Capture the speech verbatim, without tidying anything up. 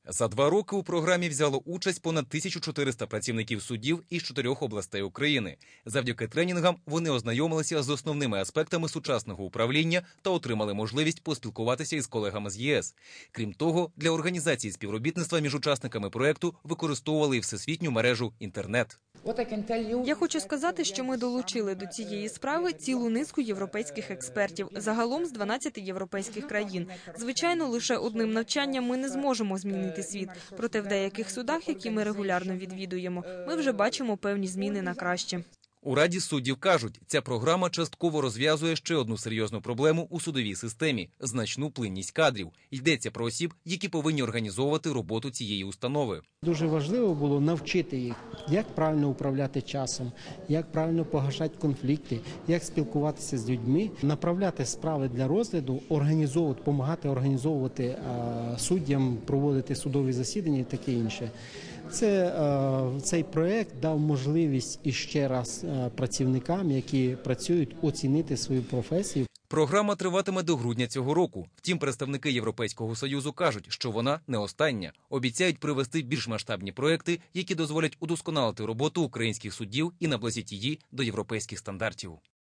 За два роки у програмі взяло участь понад тисячу чотириста працівників судів із чотирьох областей України. Завдяки тренінгам вони ознайомилися з основними аспектами сучасного управління та отримали можливість поспілкуватися із колегами з ЄС. Крім того, для організації співробітництва між учасниками проєкту використовували і всесвітню мережу інтернет. Я хочу сказати, що ми долучили до цієї справи цілу низку європейських експертів, загалом з дванадцяти європейських країн. Звичайно, лише одним навчанням ми не зможемо змінити світ, проте в деяких судах, які ми регулярно відвідуємо, ми вже бачимо певні зміни на краще. У Раді суддів кажуть, ця програма частково розв'язує ще одну серйозну проблему у судовій системі – значну плинність кадрів. Йдеться про осіб, які повинні організовувати роботу цієї установи. Дуже важливо було навчити їх, як правильно управляти часом, як правильно погашати конфлікти, як спілкуватися з людьми, направляти справи для розгляду, організовувати, допомагати організовувати а, суддям, проводити судові засідання і таке інше. Це, а, цей проєкт дав можливість іще раз а, працівникам, які працюють, оцінити свою професію. Програма триватиме до грудня цього року. Втім, представники Європейського Союзу кажуть, що вона не остання. Обіцяють привести більш масштабні проекти, які дозволять удосконалити роботу українських суддів і наблизять її до європейських стандартів.